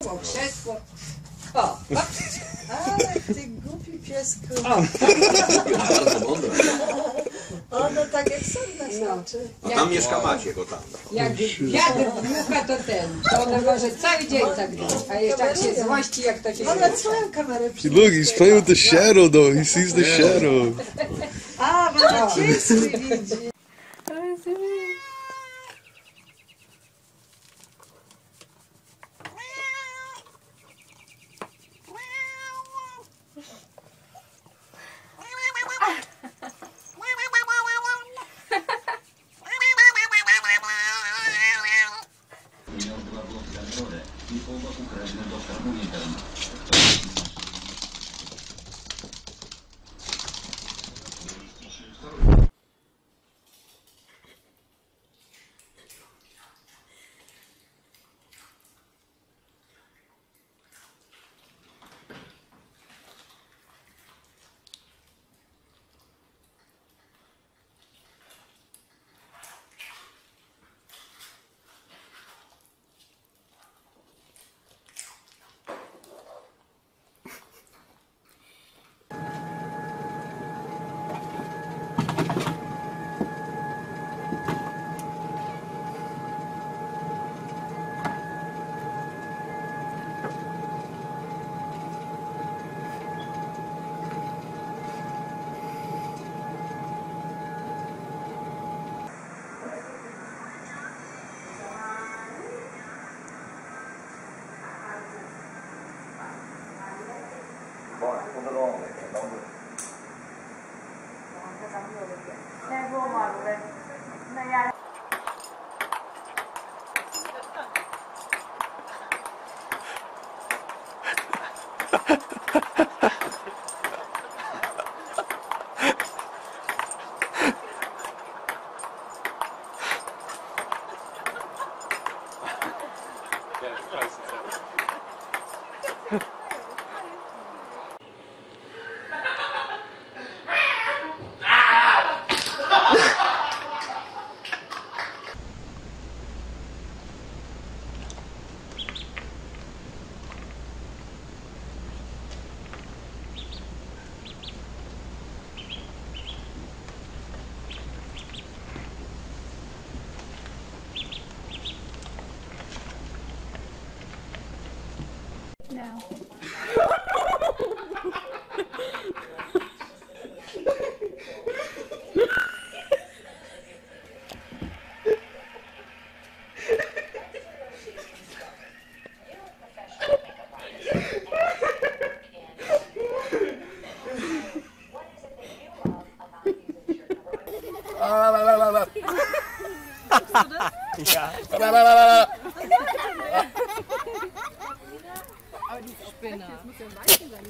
Krzesło. O! Ale ty głupi piesku. O! Bardzo mądre. Ono tak jak sam znaczy. A tam mieszka Maciek, o tam. Jak wiatr dmucha, to to ona może cały dzień tak robić. A jeszcze jak się złości, jak to się Ona swoją kamerę Look, he's playing with the shadow though. He sees the shadow. A, bo ciężki widzi. No. Ja. Aber die Spinner. Das muss ja ein Weibchen sein.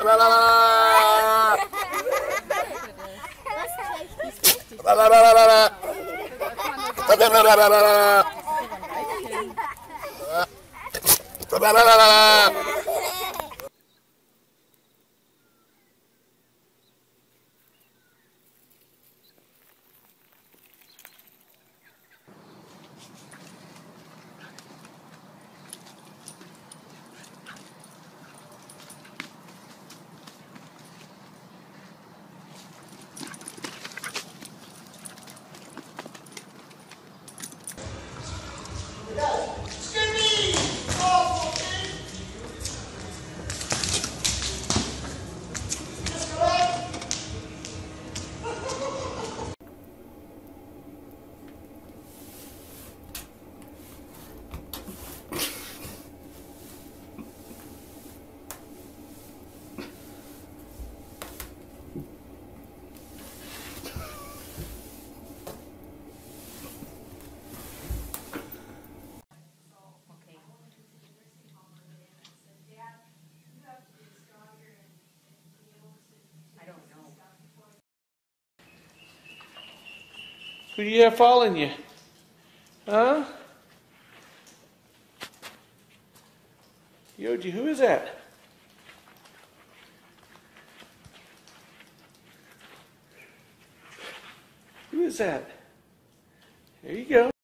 Who do you have following you? Huh? Yoji, who is that? Who is that? There you go.